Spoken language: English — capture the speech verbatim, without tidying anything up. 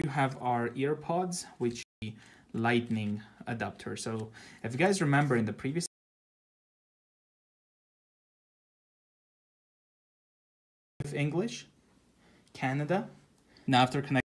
you have our earpods, which is the lightning adapter. So if you guys remember in the previous English, Canada, now after connecting